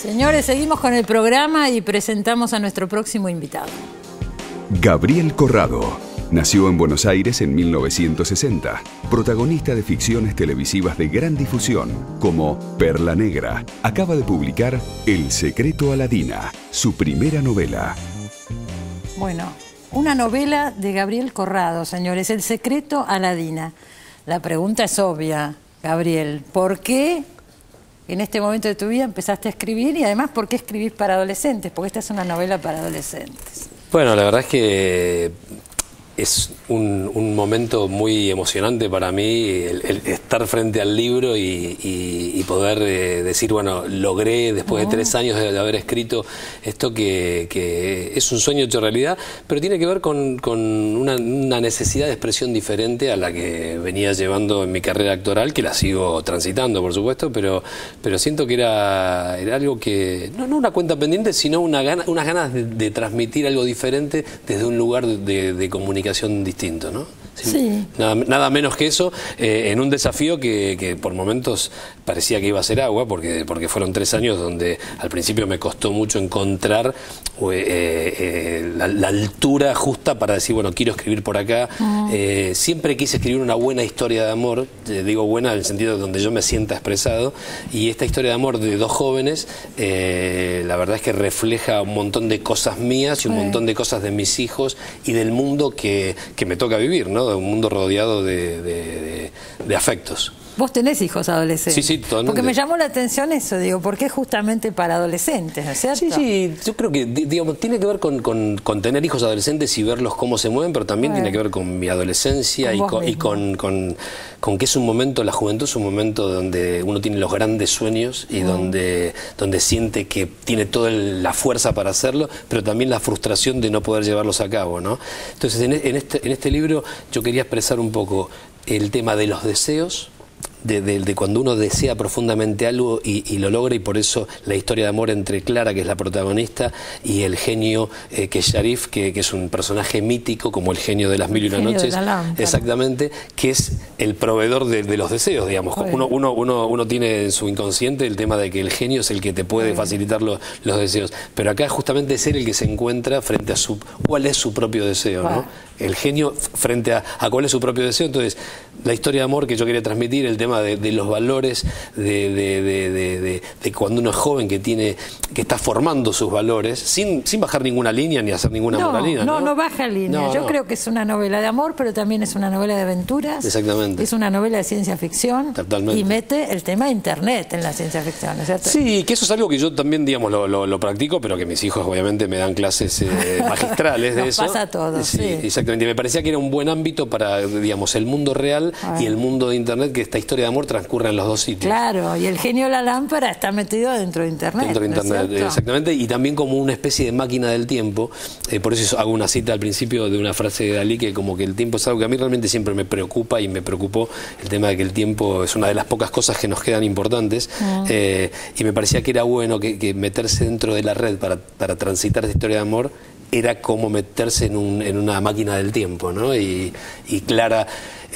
Señores, seguimos con el programa y presentamos a nuestro próximo invitado. Gabriel Corrado. Nació en Buenos Aires en 1960, protagonista de ficciones televisivas de gran difusión, como Perla Negra. Acaba de publicar El secreto Aladina, su primera novela. Bueno, una novela de Gabriel Corrado, señores, El secreto Aladina. La pregunta es obvia, Gabriel, ¿por qué en este momento de tu vida empezaste a escribir? Y además, ¿por qué escribís para adolescentes? Porque esta es una novela para adolescentes. Bueno, la verdad es que es un momento muy emocionante para mí el estar frente al libro y poder decir, bueno, logré después de 3 años de haber escrito esto que es un sueño hecho realidad, pero tiene que ver con una necesidad de expresión diferente a la que venía llevando en mi carrera actoral, que la sigo transitando, por supuesto, pero siento que era algo que, no una cuenta pendiente, sino unas ganas de transmitir algo diferente desde un lugar de comunicación distinto, ¿no? Sí. Nada menos que eso, en un desafío que por momentos parecía que iba a ser agua, porque fueron 3 años donde al principio me costó mucho encontrar la altura justa para decir, bueno, quiero escribir por acá. Siempre quise escribir una buena historia de amor, digo buena en el sentido de donde yo me sienta expresado, y esta historia de amor de 2 jóvenes, la verdad es que refleja un montón de cosas mías y un montón de cosas de mis hijos y del mundo que me toca vivir, ¿no? De un mundo rodeado de afectos. Vos tenés hijos adolescentes. Sí, totalmente. Porque me llamó la atención eso, digo, ¿por qué justamente para adolescentes, no es cierto? Sí, yo creo que, digamos, tiene que ver con tener hijos adolescentes y verlos cómo se mueven, pero también tiene que ver con mi adolescencia y con que es un momento, la juventud es un momento donde uno tiene los grandes sueños y donde siente que tiene toda la fuerza para hacerlo, pero también la frustración de no poder llevarlos a cabo, ¿no? Entonces, en este libro yo quería expresar un poco el tema de los deseos, de cuando uno desea profundamente algo y lo logra, y por eso la historia de amor entre Clara, que es la protagonista, y el genio que es Sharif, que es un personaje mítico como el genio de las mil y una noches, exactamente, que es el proveedor de los deseos, digamos. Uno tiene en su inconsciente el tema de que el genio es el que te puede facilitar los deseos, pero acá justamente es él el que se encuentra frente a cuál es su propio deseo, ¿no? El genio frente a cuál es su propio deseo. Entonces, la historia de amor que yo quería transmitir, el tema de los valores, de cuando uno es joven que está formando sus valores, sin bajar ninguna línea ni hacer ninguna moralina. No baja línea. Yo creo que es una novela de amor, pero también es una novela de aventuras. Exactamente. Es una novela de ciencia ficción. Totalmente. Y mete el tema de Internet en la ciencia ficción, ¿no es cierto? Sí, que eso es algo que yo también, digamos, lo practico, pero que mis hijos obviamente me dan clases magistrales de eso. Nos pasa a todos, sí. Exactamente. Me parecía que era un buen ámbito para, digamos, el mundo real y el mundo de Internet, que esta historia de amor transcurre en los 2 sitios. Claro, y el genio de la lámpara está metido dentro de Internet. Dentro de Internet, ¿no? Exactamente, y también como una especie de máquina del tiempo. Por eso hago una cita al principio de una frase de Dalí, que como que el tiempo es algo que a mí realmente siempre me preocupa, y me preocupó el tema de que el tiempo es una de las pocas cosas que nos quedan importantes. Y me parecía que era bueno que meterse dentro de la red para transitar esta historia de amor era como meterse en una máquina del tiempo, ¿no? Y Clara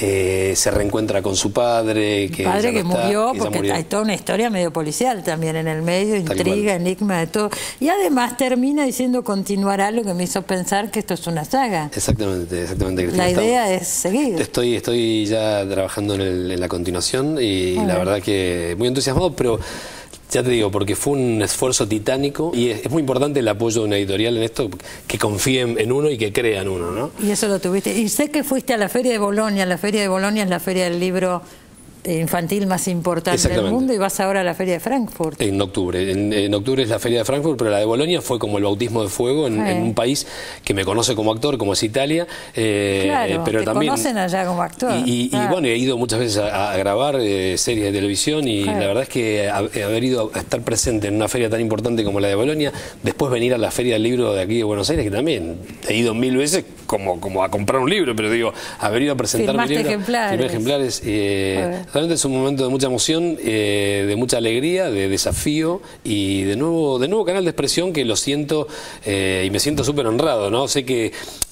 se reencuentra con su padre, que murió, porque hay toda una historia medio policial también en el medio, intriga, enigma, de todo. Y además termina diciendo continuará, lo que me hizo pensar que esto es una saga. Exactamente, Cristina. La idea es seguir. Estoy ya trabajando en la continuación y la verdad que muy entusiasmado, pero ya te digo, porque fue un esfuerzo titánico y es muy importante el apoyo de una editorial en esto, que confíen en uno y que crean en uno, ¿no? Y eso lo tuviste. Y sé que fuiste a la Feria de Bolonia. La Feria de Bolonia es la feria del libro infantil más importante del mundo, y vas ahora a la Feria de Frankfurt. En octubre. En octubre es la Feria de Frankfurt, pero la de Bolonia fue como el bautismo de fuego en un país que me conoce como actor, como es Italia. Claro, pero te también conocen allá como actor. Y bueno, he ido muchas veces a grabar series de televisión y la verdad es que haber ido a estar presente en una feria tan importante como la de Bolonia, después venir a la Feria del Libro de aquí de Buenos Aires, que también he ido 1000 veces como a comprar un libro, pero digo, haber ido a presentar mi libro, ejemplares. Realmente es un momento de mucha emoción, de mucha alegría, de desafío y de nuevo canal de expresión que lo siento y me siento súper honrado, ¿no? Sé que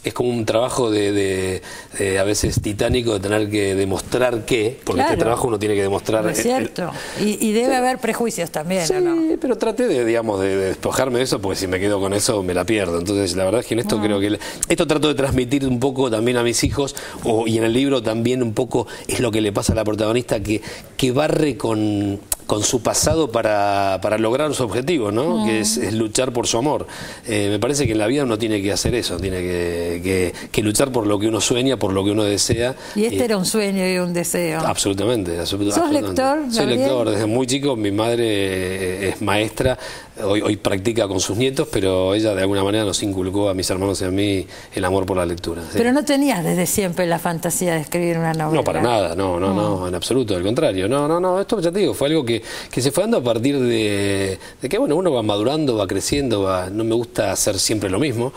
es como un trabajo de a veces titánico de tener que demostrar que, porque claro, este trabajo uno tiene que demostrar. Es cierto. Y debe haber prejuicios también, sí, ¿o no? pero traté de despojarme de eso, porque si me quedo con eso me la pierdo. Entonces, la verdad es que en esto creo que esto trato de transmitir un poco también a mis hijos, y en el libro también un poco es lo que le pasa a la protagonista, que barre con su pasado para lograr su objetivo, ¿no? Que es luchar por su amor. Me parece que en la vida uno tiene que hacer eso, tiene que luchar por lo que uno sueña, por lo que uno desea. Y este era un sueño y un deseo. Absolutamente. ¿Sos lector, Gabriel? Soy lector desde muy chico. Mi madre es maestra, hoy practica con sus nietos, pero ella de alguna manera nos inculcó a mis hermanos y a mí el amor por la lectura. Sí. Pero no tenías desde siempre la fantasía de escribir una novela. No, para nada, no, en absoluto, al contrario. No, esto ya te digo, fue algo que se fue dando a partir de que, bueno, uno va madurando, va creciendo, no me gusta hacer siempre lo mismo,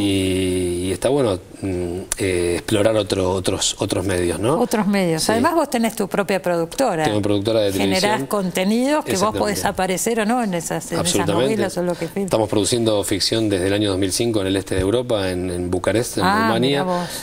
y está bueno explorar otros medios, ¿no? Otros medios. Sí. Además vos tenés tu propia productora. Tengo productora de televisión. Generás contenidos que vos podés aparecer o no en esas novelas o lo que filmas. Estamos produciendo ficción desde el año 2005 en el este de Europa, en Bucarest, en Rumanía,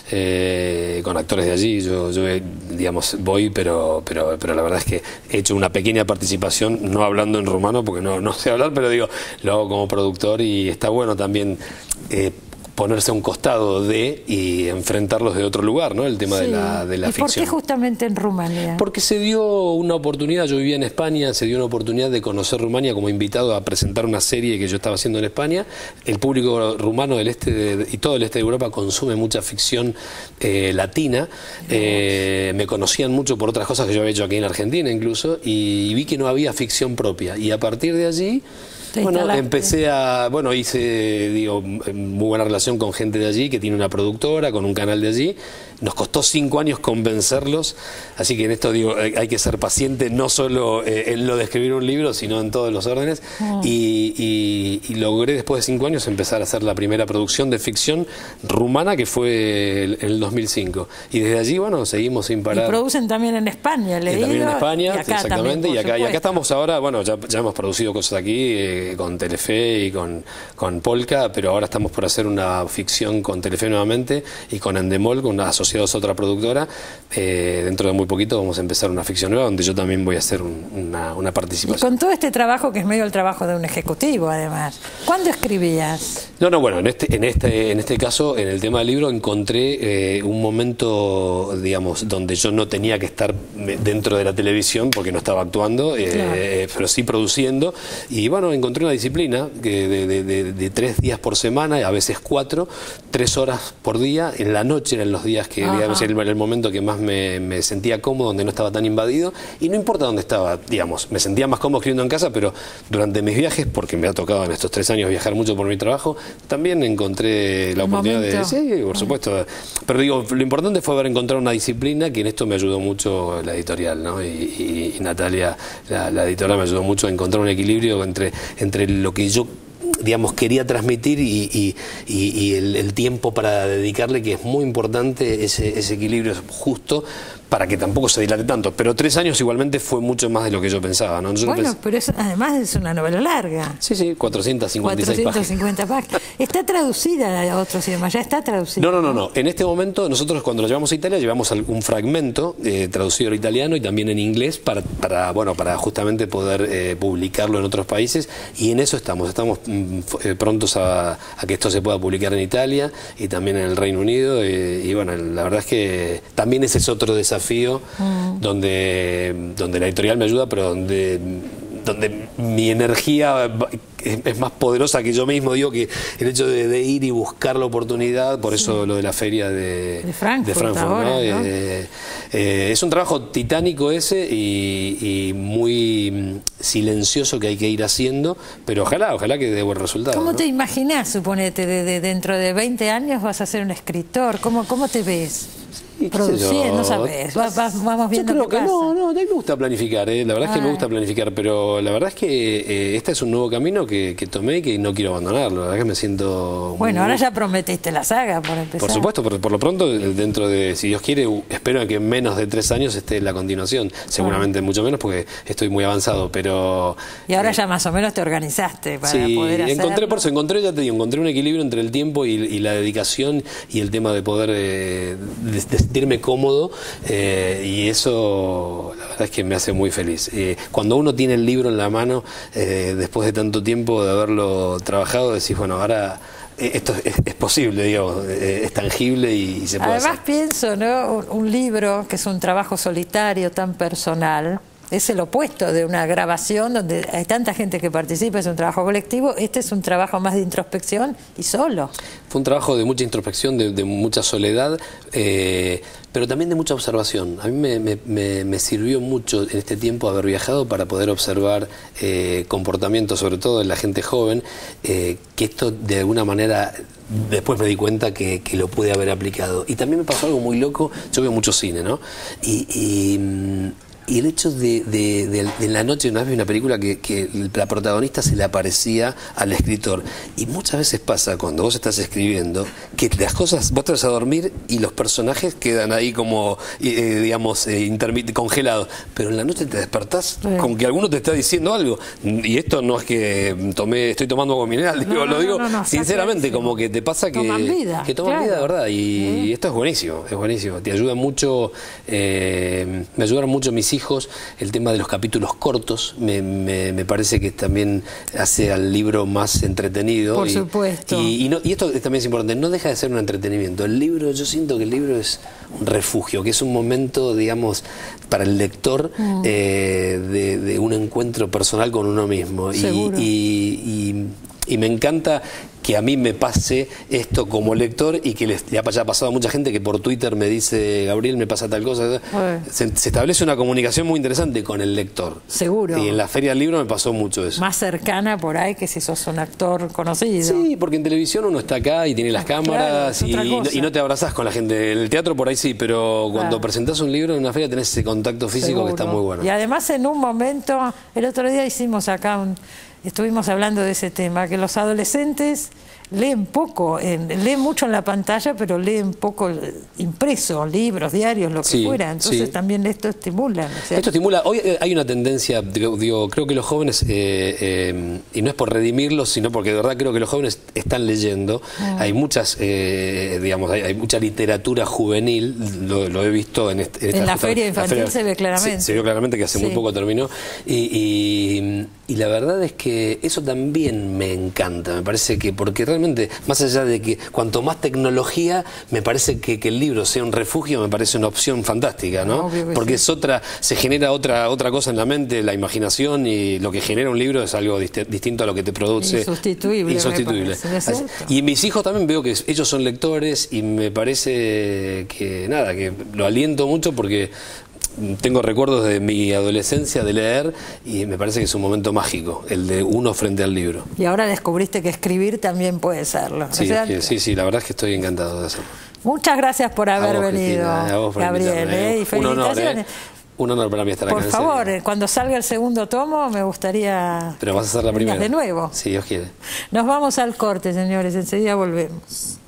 con actores de allí. Yo digamos, voy, pero la verdad es que he hecho una pequeña participación, no hablando en rumano porque no sé hablar, pero digo, lo hago como productor, y está bueno también ponerse a un costado y enfrentarlos de otro lugar, ¿no? El tema de la ficción. ¿Y por qué justamente en Rumanía? Porque se dio una oportunidad, yo vivía en España, se dio una oportunidad de conocer Rumania como invitado a presentar una serie que yo estaba haciendo en España. El público rumano del este y todo el este de Europa consume mucha ficción latina. Me conocían mucho por otras cosas que yo había hecho aquí en Argentina incluso, y vi que no había ficción propia. Y a partir de allí, bueno, empecé hice, muy buena relación con gente de allí que tiene una productora, con un canal de allí. Nos costó 5 años convencerlos, así que en esto hay que ser paciente, no solo en lo de escribir un libro, sino en todos los órdenes. Y logré después de 5 años empezar a hacer la primera producción de ficción rumana, que fue en el 2005. Y desde allí, bueno, seguimos sin parar. Y producen también en España, también en España, y acá exactamente. También, y acá estamos ahora, bueno, ya hemos producido cosas aquí con Telefe y con Polka, pero ahora estamos por hacer una ficción con Telefe nuevamente y con Endemol, con asociados a otra productora. Dentro de muy poquito vamos a empezar una ficción nueva donde yo también voy a hacer una participación. Y con todo este trabajo, que es medio el trabajo de un ejecutivo, además, ¿cuándo escribías? Bueno, en este caso, en el tema del libro, encontré un momento, digamos, donde yo no tenía que estar dentro de la televisión porque no estaba actuando, pero sí produciendo, y bueno, encontré una disciplina de 3 días por semana, a veces 4, 3 horas por día. En la noche eran los días que, digamos, era el momento que más me sentía cómodo, donde no estaba tan invadido, y no importa dónde estaba, digamos, me sentía más cómodo escribiendo en casa, pero durante mis viajes, porque me ha tocado en estos 3 años viajar mucho por mi trabajo, también encontré la oportunidad de... Sí, por supuesto. Pero lo importante fue haber encontrado una disciplina, que en esto me ayudó mucho la editorial, ¿no? Y Natalia, la editora, me ayudó mucho a encontrar un equilibrio entre lo que yo, digamos, quería transmitir y el tiempo para dedicarle, que es muy importante, ese equilibrio justo, para que tampoco se dilate tanto. Pero 3 años igualmente fue mucho más de lo que yo pensaba, ¿no? Pero además es una novela larga. Sí, 456 páginas. Está traducida a otros idiomas, ya está traducida. No. En este momento, nosotros cuando lo llevamos a Italia, llevamos un fragmento traducido al italiano y también en inglés para justamente poder publicarlo en otros países, y en eso estamos prontos a que esto se pueda publicar en Italia y también en el Reino Unido, y bueno, la verdad es que también ese es otro desafío donde la editorial me ayuda, pero donde mi energía es más poderosa que yo mismo. Digo que el hecho de ir y buscar la oportunidad, por eso lo de la feria de Frankfurt, ahora, ¿no? ¿no? Es un trabajo titánico ese y muy silencioso, que hay que ir haciendo, pero ojalá que dé buen resultado. ¿Cómo ¿no? te imaginás, suponete, dentro de 20 años vas a ser un escritor? ¿Cómo te ves? Sí, produciendo, no sabes, vamos viendo yo creo qué que pasa. no, a mí me gusta planificar, la verdad es que me gusta planificar, pero la verdad es que este es un nuevo camino que tomé y que no quiero abandonarlo, la verdad que me siento... Bueno, ahora ya prometiste la saga, por empezar. Por supuesto, por lo pronto, dentro de, si Dios quiere, espero que en menos de 3 años esté la continuación, seguramente mucho menos porque estoy muy avanzado, pero... Y ahora ya más o menos te organizaste para poder hacerlo. Encontré, ya te digo, encontré un equilibrio entre el tiempo y la dedicación y el tema de poder de sentirme cómodo, y eso la verdad es que me hace muy feliz. Cuando uno tiene el libro en la mano, después de tanto tiempo de haberlo trabajado, decís, bueno, ahora esto es posible, digamos, es tangible y se puede Además hacer. pienso, ¿no? Un libro que es un trabajo solitario, tan personal, es el opuesto de una grabación donde hay tanta gente que participa, es un trabajo colectivo. Este es un trabajo más de introspección y solo. Fue un trabajo de mucha introspección, de mucha soledad, pero también de mucha observación. A mí me sirvió mucho en este tiempo haber viajado para poder observar comportamientos, sobre todo en la gente joven, que esto de alguna manera... Después me di cuenta que lo pude haber aplicado. Y también me pasó algo muy loco. Yo veo mucho cine, ¿no? Y el hecho de la noche, una vez vi una película que la protagonista se le aparecía al escritor. Y muchas veces pasa cuando vos estás escribiendo que las cosas, vos te vas a dormir y los personajes quedan ahí como, digamos, congelados. Pero en la noche te despertás con que alguno te está diciendo algo. Y esto no es que estoy tomando agua mineral, lo digo sinceramente, como que te pasa que toman vida, de verdad. Y esto es buenísimo, es buenísimo. Te ayuda mucho, me ayudaron mucho mis hijos, el tema de los capítulos cortos me parece que también hace al libro más entretenido. Por supuesto. Y esto también es importante, no deja de ser un entretenimiento. El libro, yo siento que el libro es un refugio, que es un momento, digamos, para el lector de un encuentro personal con uno mismo. Y me encanta que a mí me pase esto como lector y que le haya pasado a mucha gente que por Twitter me dice, Gabriel, me pasa tal cosa. Se establece una comunicación muy interesante con el lector. Seguro. Y en la Feria del Libro me pasó mucho eso. Más cercana por ahí que si sos un actor conocido. Sí, porque en televisión uno está acá y tiene las cámaras, claro, y no te abrazás con la gente. En el teatro por ahí sí, pero cuando presentás un libro en una feria tenés ese contacto físico. Seguro. Que está muy bueno. Y además en un momento, el otro día hicimos acá estuvimos hablando de ese tema, que los adolescentes leen poco, leen mucho en la pantalla, pero leen poco impreso, libros, diarios, lo que fuera. Entonces también esto estimula. Esto estimula. Hoy hay una tendencia, digo, creo que los jóvenes, y no es por redimirlos, sino porque de verdad creo que los jóvenes están leyendo. Hay muchas, digamos, hay mucha literatura juvenil, lo he visto en la feria infantil se ve claramente. Se vio claramente que hace muy poco terminó. Y la verdad es que eso también me encanta, me parece que, porque realmente, más allá de que cuanto más tecnología, me parece que el libro sea un refugio, me parece una opción fantástica, ¿no? Porque se genera otra cosa en la mente, la imaginación, y lo que genera un libro es algo distinto a lo que te produce. Insustituible. Y mis hijos también veo que ellos son lectores y me parece que lo aliento mucho porque tengo recuerdos de mi adolescencia de leer y me parece que es un momento mágico, el de uno frente al libro. Y ahora descubriste que escribir también puede serlo. Sí, la verdad es que estoy encantado de hacerlo. Muchas gracias por haber venido, Gabriel, y felicitaciones. Un honor para mí estar acá. Por favor, cuando salga el segundo tomo me gustaría... Pero vas a ser la primera. De nuevo. Si Dios quiere. Nos vamos al corte, señores, enseguida volvemos.